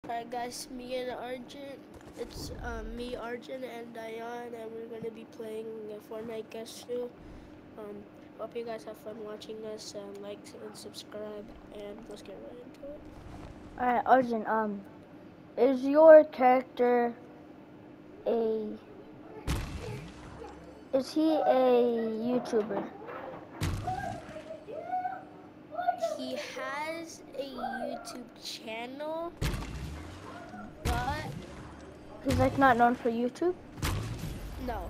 Alright guys, me and Arjun, it's me, Arjun, and Diane, and we're going to be playing Fortnite Guess Who. Hope you guys have fun watching us, like and subscribe, and let's get right into it. Alright, Arjun, is your character a... Is he a YouTuber? He has a YouTube channel, but He's like not known for YouTube? no.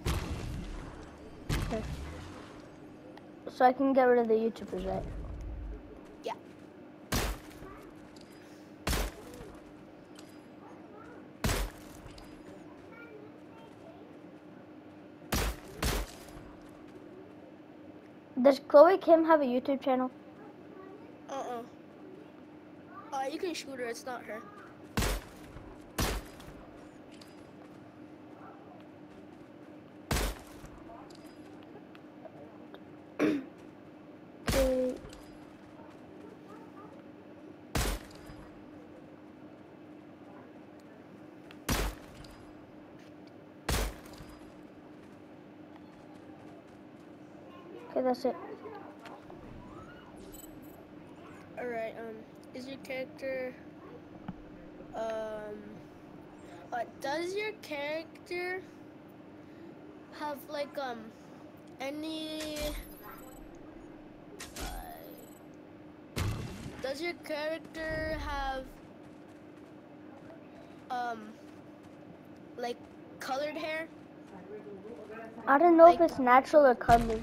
Okay. So I can get rid of the YouTubers, right? Yeah. Does Chloe Kim have a YouTube channel? You can shoot her, it's not her. Okay. Okay, that's it. Alright, is your character, does your character have, like, any, does your character have, like, colored hair? I don't know if Like- it's natural or colored.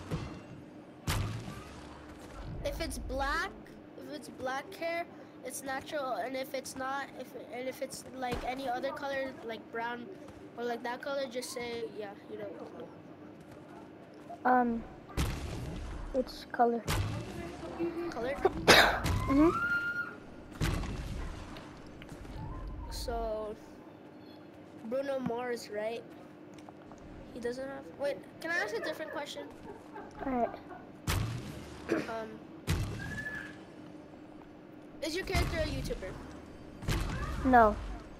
If it's black hair, it's natural, and if it's not, if it's like any other color, like brown or like that color, just say yeah, you know. It's colored. Colored. Mhm. So Bruno Mars, right? He doesn't have. Wait, can I ask a different question? Alright. Is your character a YouTuber? No.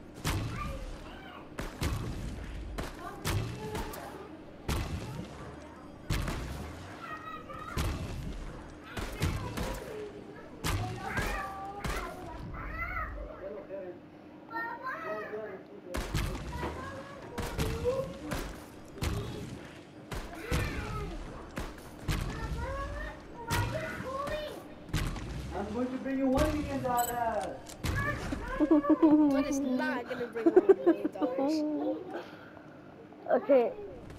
I'm going to bring you $1 million. But it's not gonna bring $1 million. Okay.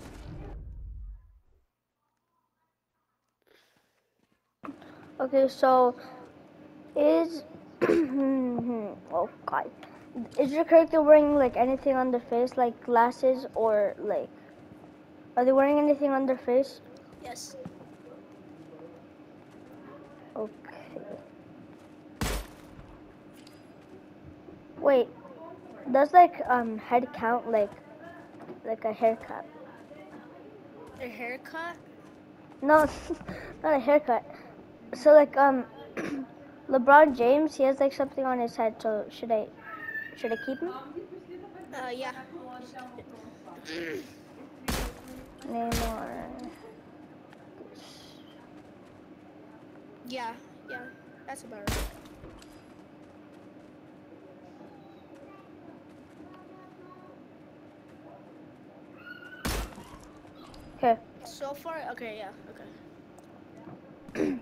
Okay, so is oh god. Is your character wearing like anything on their face, like glasses or like are they wearing anything on their face? Yes. Okay. Wait. Does like head count like a haircut? A haircut? No, not a haircut. So like LeBron James, he has like something on his head. So should I keep him? Yeah. Neymar. Yeah, that's about right. Okay. So far, okay, yeah, okay.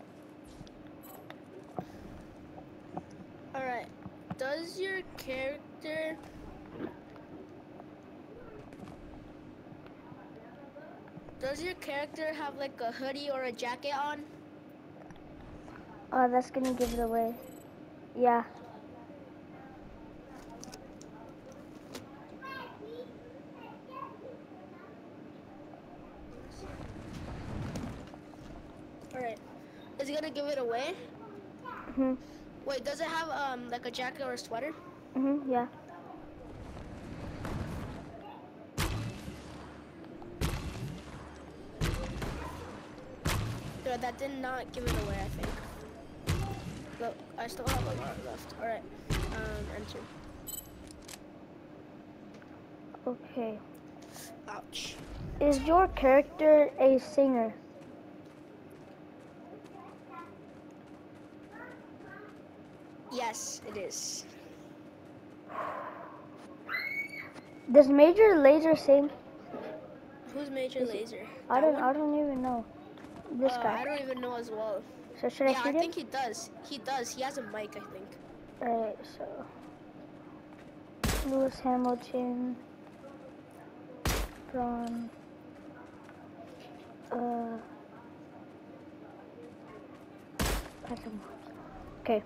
Alright, does your character have like a hoodie or a jacket on? Oh, that's gonna give it away. Yeah. Alright, is it gonna give it away? Mhm. Wait, does it have like a jacket or a sweater? Mhm. Yeah. Yeah, that did not give it away, I think. Look, I still have a lot left. Alright. enter. Okay. Ouch. Is your character a singer? Yes, it is. Does Major Lazer sing? Who's Major Lazer? I don't even know. This guy. I don't even know as well. So should I Yeah, shoot I him? think he does. He does. He has a mic, I think. Alright, so Lewis Hamilton, Braun, Patrick Mahomes. Okay.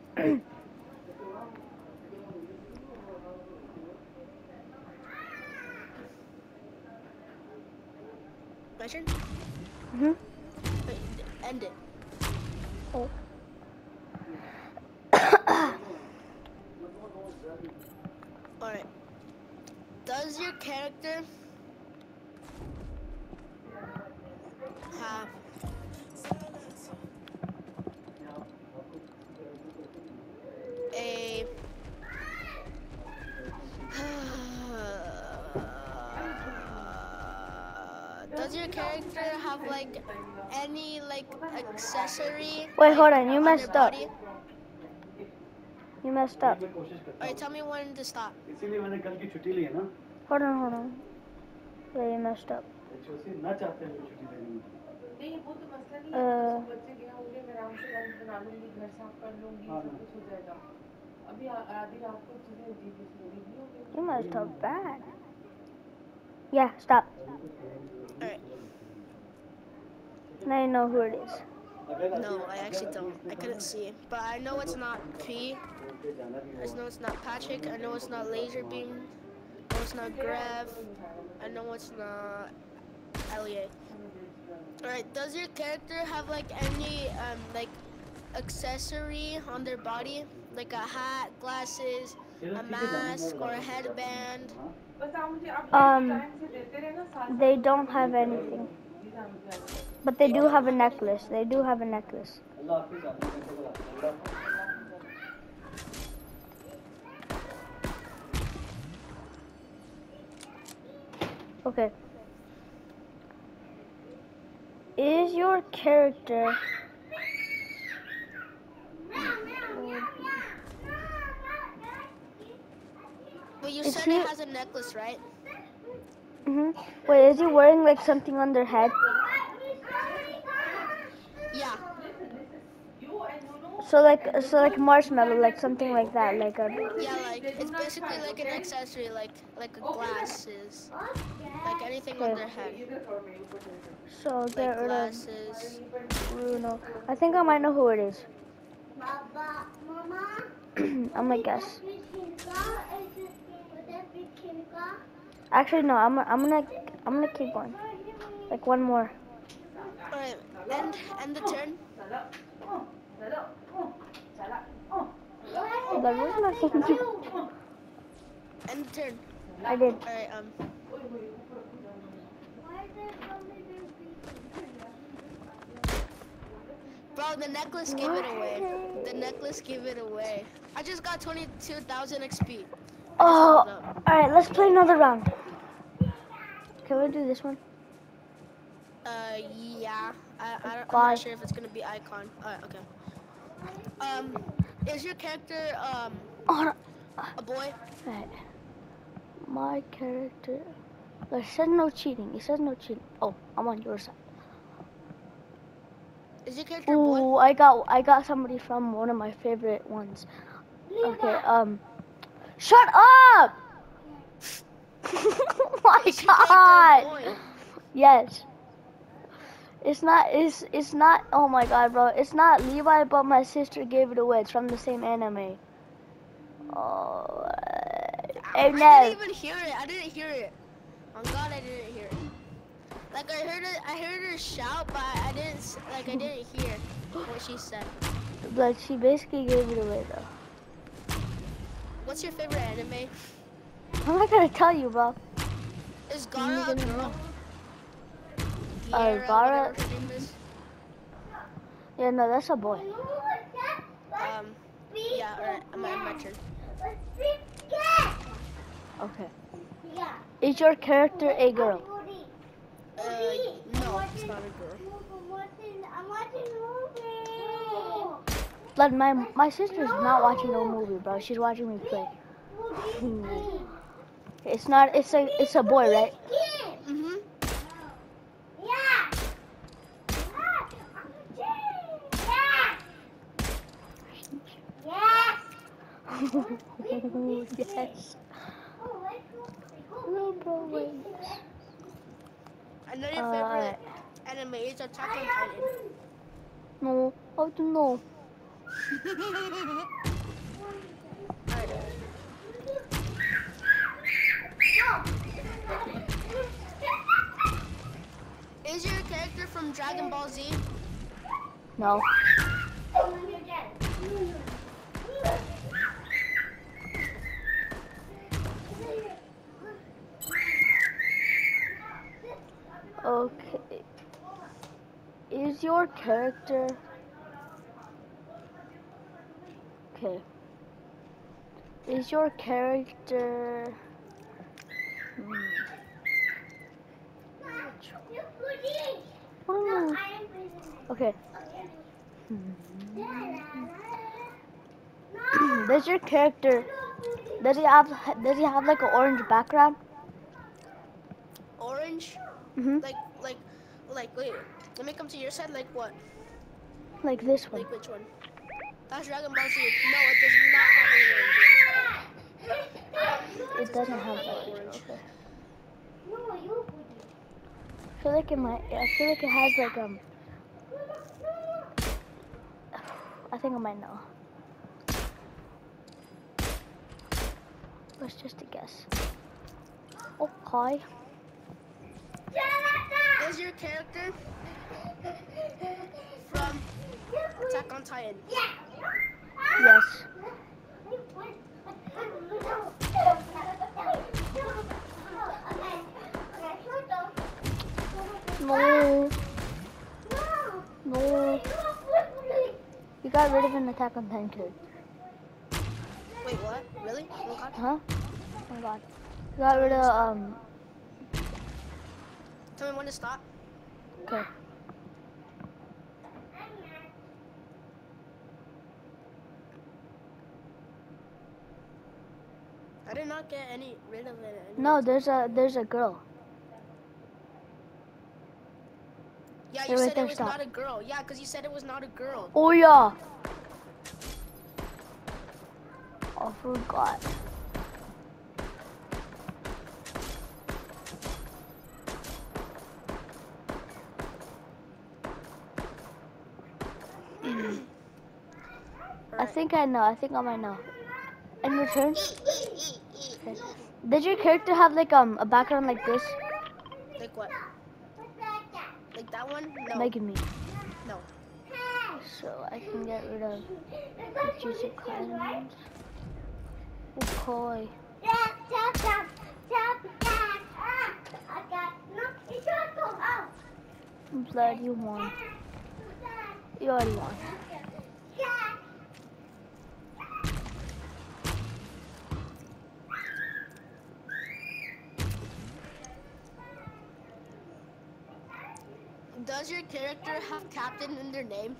My turn? Mhm. Wait, end it. Oh. Alright. Does your character have a does your character have like any like accessory? Wait, like, hold on. You their messed up. body? You messed up. Alright, tell me when to stop. Hold on. Yeah, you messed up. You messed up bad. Yeah, stop. Alright. Now you know who it is. No, I actually don't. I couldn't see. But I know it's not P. I know it's not Patrick. I know it's not Laser Beam. I know it's not Grav. I know it's not Elliot. Alright, does your character have like any like accessory on their body? Like a hat, glasses, a mask, or a headband? They don't have anything. But they do have a necklace. They do have a necklace. Okay. Is your character But you Is said he- it has a necklace, right? Wait, is he wearing like something on their head? Yeah. So like marshmallow, like something like that, like a. Yeah, like it's basically like an accessory, like a glasses, like anything on their head, So like get rid of glasses. Bruno. I think I might know who it is. I'm gonna guess. Actually, no. I'm gonna keep going. Like one more. Alright, end the turn. That was my phone. End the turn. I did. Alright, Bro, the necklace gave it away. The necklace gave it away. I just got 22,000 XP. Oh, alright. Let's play another round. Can we do this one? Yeah. I'm Bye. not sure if it's gonna be icon. Alright, okay. Is your character Oh, a boy? right. My character. It says no cheating. It says no cheating. Oh, I'm on your side. Is your character a boy? Ooh, I got somebody from one of my favorite ones. Okay, shut up! Oh my Is your character a god! boy? Yes. It's not, oh my god, bro. It's not Levi, but my sister gave it away. It's from the same anime. Oh, I hey, didn't Nev. even hear it. I didn't hear it. On God, I didn't hear it. Like I heard her shout, but I didn't hear what she said. But she basically gave it away, though. What's your favorite anime? I'm not gonna tell you, bro. Is Gara a girl? Gara- whatever her name is. Yeah, no, that's a boy. Yeah, alright, I'm my turn. Okay. Is your character a girl? No, it's not a girl. But my sister's not watching no movie, bro. She's watching me play. It's not. It's a boy, right? Mhm. Yes. Little bro wings. I know your favorite anime is Attack on Titan. No, I don't know. Is your character from Dragon Ball Z? No. Okay. Is your character... Okay. Is your character... Oh. Okay. Does your character... Does he have like an orange background? Orange? Mm-hmm. Like, wait. Let me come to your side. Like what? Like this one. Like which one? That's Dragon Ball Z. No, it does not have orange. It doesn't have orange. Okay. I feel like it has like I think I might know. Let's just a guess. Okay. Is your character from Attack on Titan? Yes. No. No. You got rid of an Attack on Titan kid. Wait, what? Really? Oh god. Huh? Oh my god. You got rid of Tell me when to stop. Okay. I did not get any rid of it. No, there's a girl. Yeah, Hey, you right said there, it was stop. not a girl. Yeah, because you said it was not a girl. Oh yeah. I forgot. I think I know. I think I might know. And your turn. Okay. Did your character have like a background like this? Like what? Like that one? No. Like me. No. So I can get rid of the juicy clowns. Okay. I'm glad you won. You already won. Does your character have Captain in their name?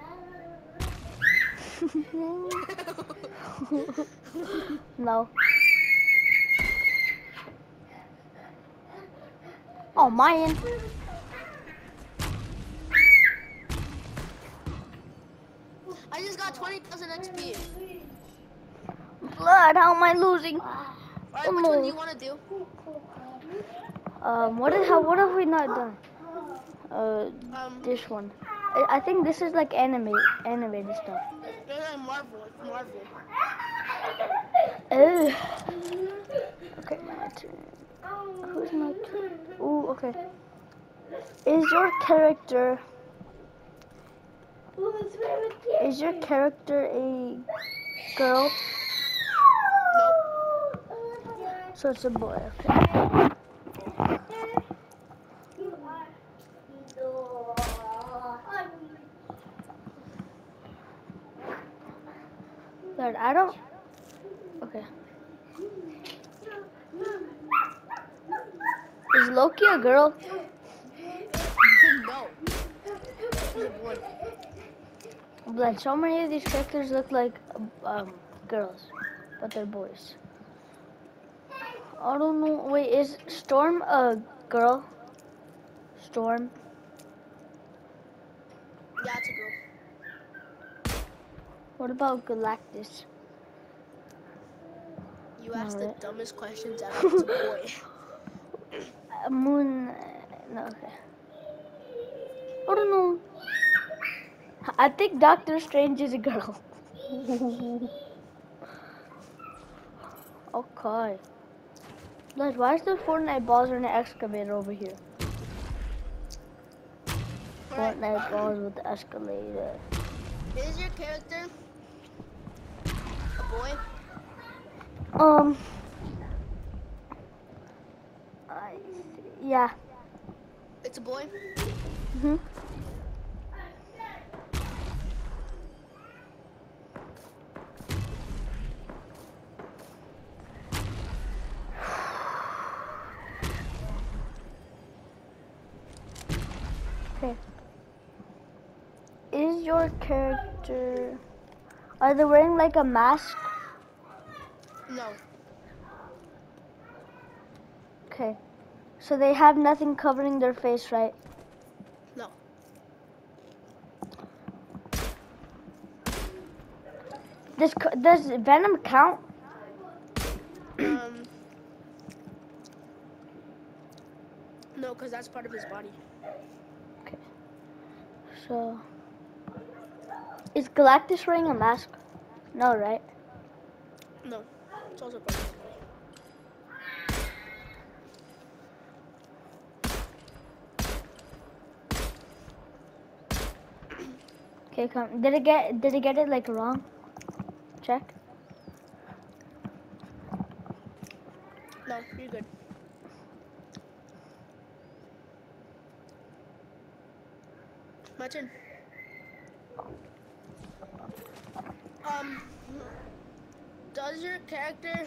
No. Oh, mine. I just got 20,000 XP. Blood, how am I losing? Alright, which one do you want to do? What have we not done? This one. I think this is like animated stuff. You're like Marvel. Marvel. Oh. Okay, my turn. Who's my turn? Ooh, okay. Is your character a girl? Nope. So it's a boy, okay. Lord, I don't... Okay. Is Loki a girl? No. He's a boy. Like so many of these characters look like girls, but they're boys. I don't know. Wait, is Storm a girl? Storm. Yeah, it's a girl. What about Galactus? You No, asked the right? dumbest questions ever. It's a boy. Moon. No, okay. I don't know. I think Doctor Strange is a girl. Okay. Like, why is the Fortnite balls in the excavator over here? Alright. Fortnite balls with the escalator. Is your character a boy? Yeah. It's a boy? Mhm. Okay. Is your character... Are they wearing like a mask? No. Okay. So they have nothing covering their face, right? No. Does Venom count? No, because that's part of his body. Okay. So... Is Galactus wearing a mask? No, right? No. It's also part of his body. Okay, come. Did it get it like wrong? Check. No, you're good. My turn. Does your character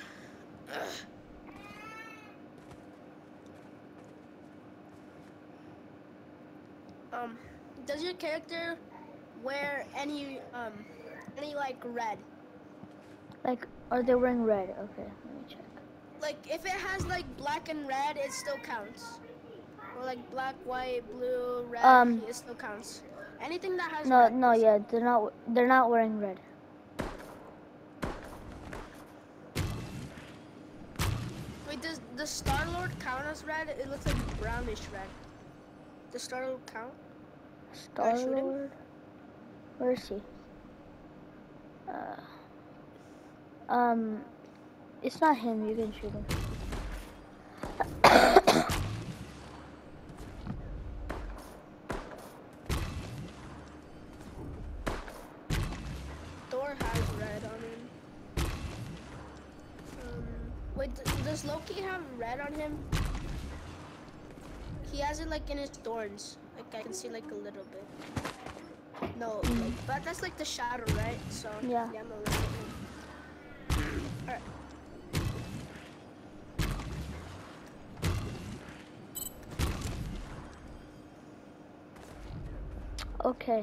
does your character wear any like red? Like, are they wearing red? Okay, let me check. Like if it has like black and red, it still counts. Or like black, white, blue, red, it still counts. Anything that has red. No, yeah, they're not wearing red. Wait, does the Star-Lord count as red? It looks like brownish red. Does Star-Lord count? Star-Lord? Where is he? It's not him, you can shoot him. Thor has red on him. Wait, does Loki have red on him? He has it like in his thorns. Like I can see like a little bit. No, like, but that's like the shadow, right? So Yeah. I'm a little bit. Alright. Okay.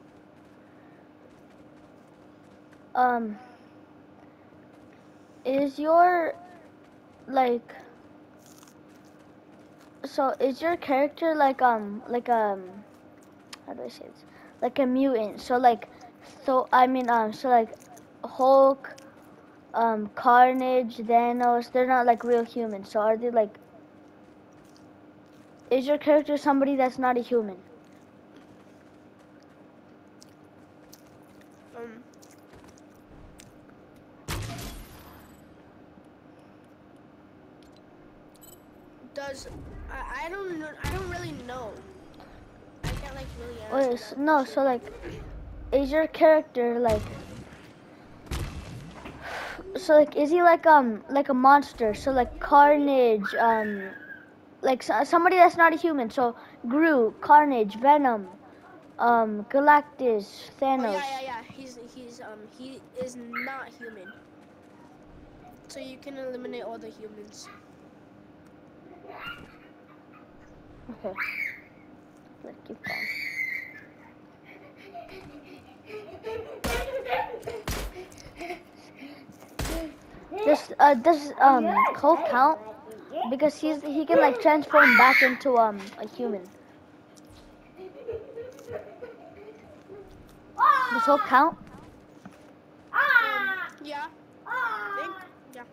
Is your like so is your character like how do I say this? Like a mutant. So like so like Hulk, Carnage, Thanos, they're not like real humans. So are they like is your character somebody that's not a human? I don't know. I don't really know. I can't like really answer. Wait, that no. question. So like, is your character like? So like, is he like a monster? So like Carnage, like somebody that's not a human. So Groot, Carnage, Venom, Galactus, Thanos. Oh yeah. He is not human. So you can eliminate all the humans. Okay. Let's keep going. Does Hulk count? Because he can like transform back into a human. Does Hulk count? Yeah. Think. Yeah.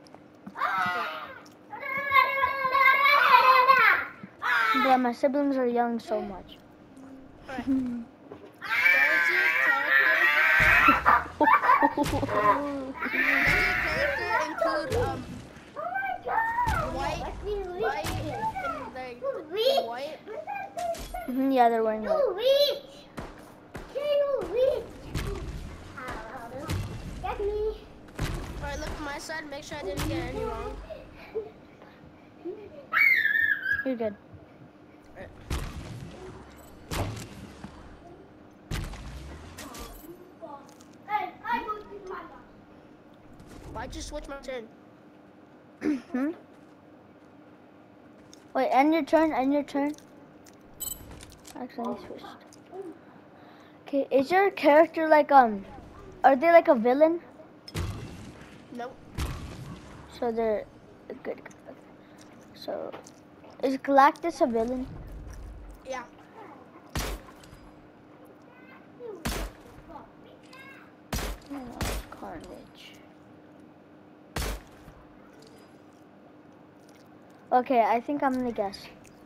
But my siblings are yelling so much. Alright. Does your character include white and white? Yeah, they're wearing white. Alright, look at my side. Make sure I didn't get any wrong. You're good. Alright. Why'd you switch my turn? Wait, end your turn. End your turn. Actually, I switched. Okay, is your character like are they like a villain? Nope. So they're good. So, is Galactus a villain? Yeah. Oh, Carnage. Okay, I think I'm gonna guess.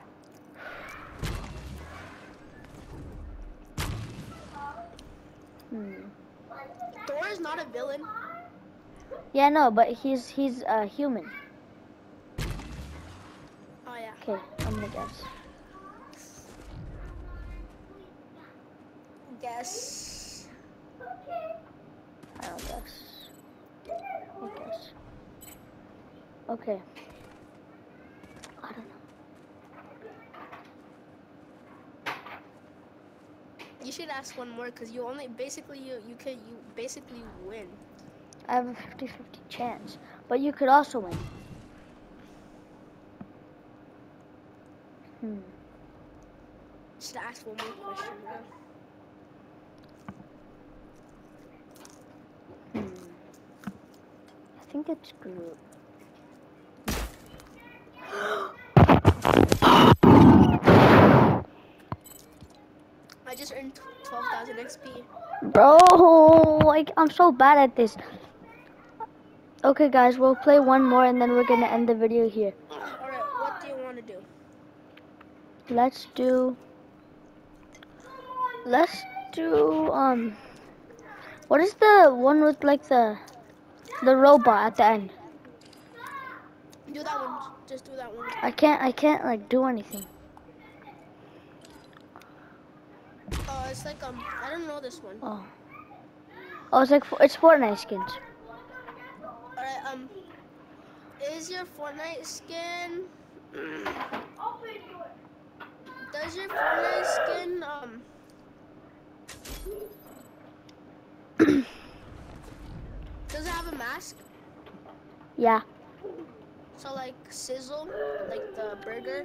Thor is not a villain. Yeah, no, but he's human. Oh yeah. Okay, I'm gonna guess. Guess. I don't guess. I guess. Okay. I don't know. You should ask one more because you only basically you basically win. I have a 50-50 chance, but you could also win. Should ask one more question. I think it's Groot. I just earned 12,000 XP. Bro, I'm so bad at this. Okay, guys, we'll play one more and then we're gonna end the video here. Alright, what do you want to do? Let's do, what is the one with like the robot at the end? Do that one. Just do that one. I can't like do anything. Oh, it's like I don't know this one. Oh, it's like it's Fortnite skins. Alright, is your Fortnite skin? Does your Fortnite skin does it have a mask? Yeah. So like Sizzle, like the burger.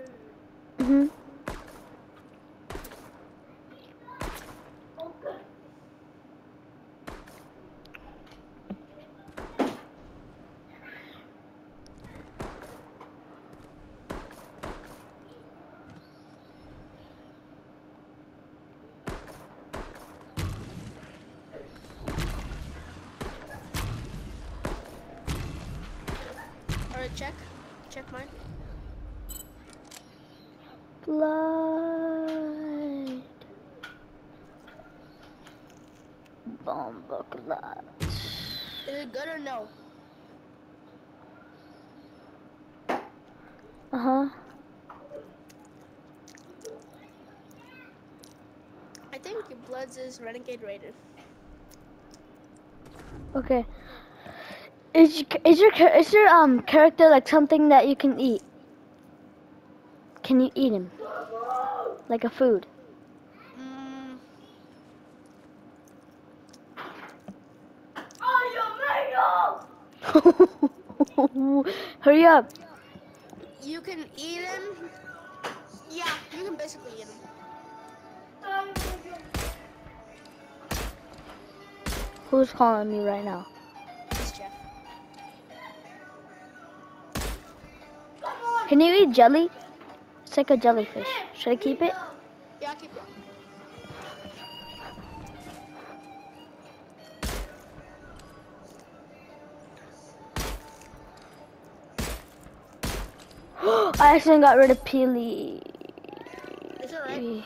Alright, check mine. Blood. Bomba Clutch. Is it good or no? Uh-huh. I think your Bloods is Renegade rated. Okay. Is your character like something that you can eat? Can you eat him? Like a food? Hurry up. You can eat him. Yeah, you can basically eat them. Who's calling me right now? It's Jeff. Can you eat jelly? It's like a jellyfish. Should I keep it? Yeah, keep it. I actually got rid of Peely. It's alright.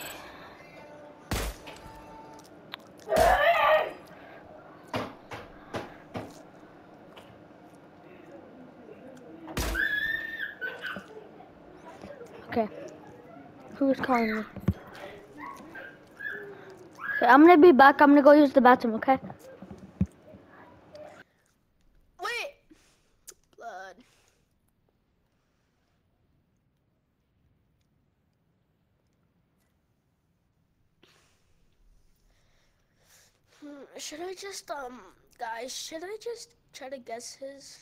Okay. Who's calling me? Okay, I'm gonna be back. I'm gonna go use the bathroom, okay? Wait! Blood. Should I just, guys, should I just try to guess his?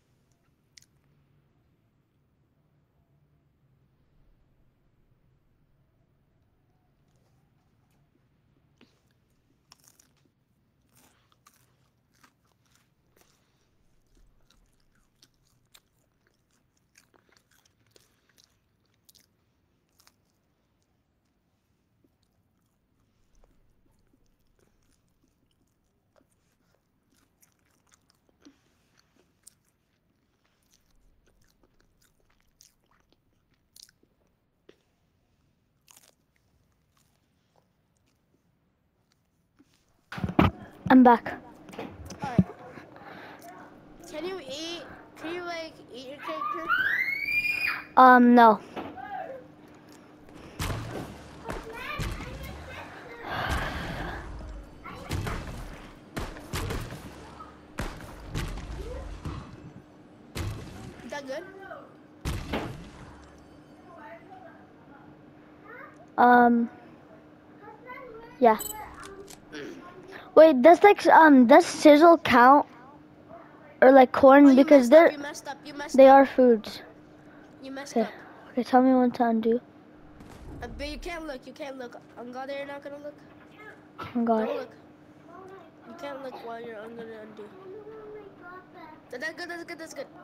I'm back. Alright. Can you, like, eat your character? No. Is that good? Yeah. Wait, does sizzle count? Or like corn? Oh, you Because messed up, you messed up, you messed they up. are foods. You messed Okay. up. Okay, tell me when to undo. But you can't look, you can't look. On God, you're not gonna look. Oh god. Don't look. You can't look while you're gonna undo. That's good, that's good, that's good.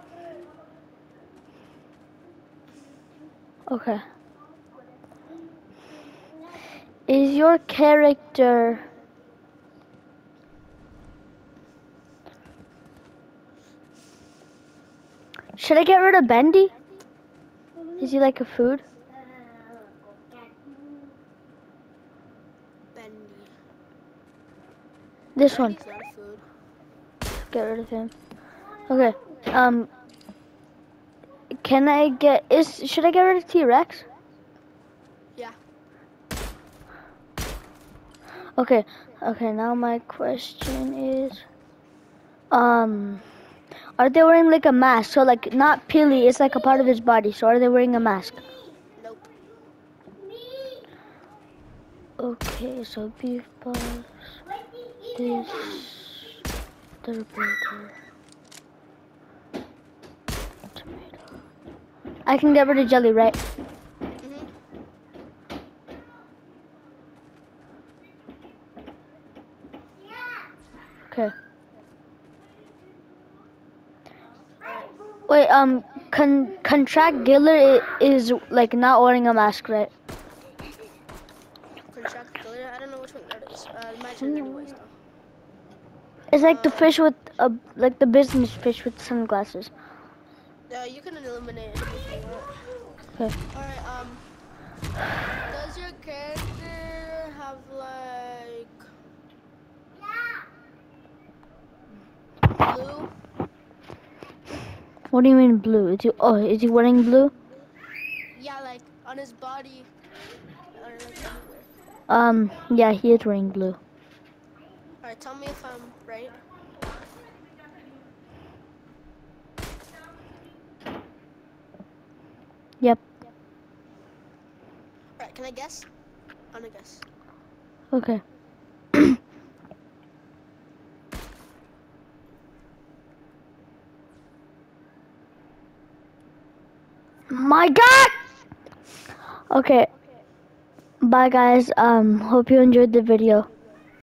Okay. Is your character... Should I get rid of Bendy? Is he like a food? Bendy. This one. Bendy's not a food. Get rid of him. Okay. Can I get... Should I get rid of T-Rex? Yeah. Okay. Okay, now my question is... Are they wearing like a mask? So like not Peely, it's like a part of his body. So are they wearing a mask? Nope. Okay, so beef balls, this, the burger, tomato. I can get rid of jelly, right? Mhm. Okay. Wait, Contract Giller is like not wearing a mask, right? Contract Killer. I don't know which one that is. My turn anyways though. It's like the fish with like the business fish with sunglasses. You can eliminate it if you want. Okay. Alright, does your character have like blue? What do you mean blue? Is he wearing blue? Yeah, like on his body or like anywhere. Yeah, he is wearing blue. Alright, tell me if I'm right. Yep. Alright, can I guess? I'm gonna guess. Okay. My God! Okay. Bye guys. Hope you enjoyed the video.